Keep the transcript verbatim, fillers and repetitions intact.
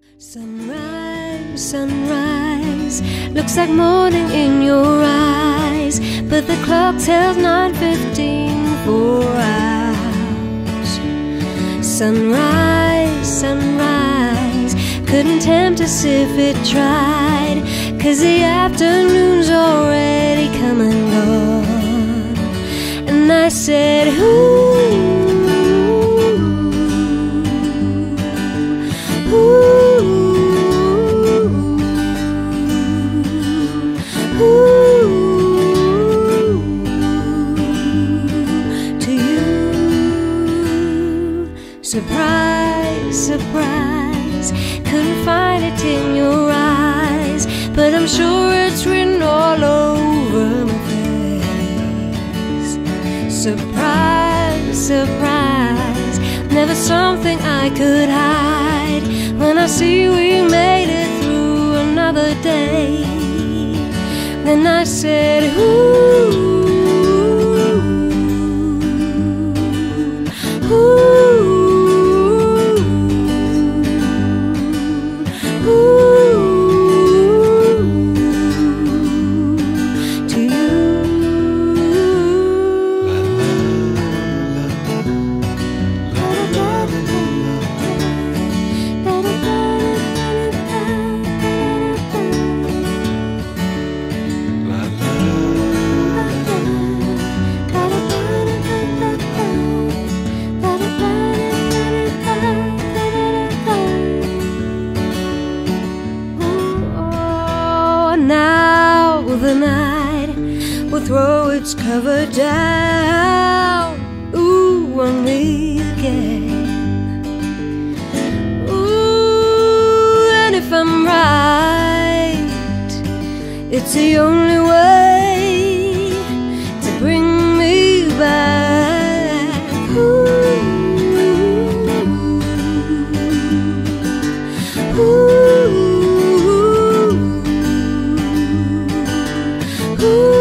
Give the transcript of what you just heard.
Sunrise, sunrise, looks like morning in your eyes, but the clock tells nine fifteen, four hours. Sunrise, sunrise, couldn't tempt us if it tried, 'cause the afternoon's already come and gone. And I said, ooh, ooh, surprise, surprise, couldn't find it in your eyes, but I'm sure it's written all over my face. Surprise, surprise, never something I could hide. When I see we made it through another day, then I said, ooh, ooh, now the night will throw its cover down, ooh, on me again. Ooh, and if I'm right, it's the only way to bring me back. Ooh, ooh, ooh.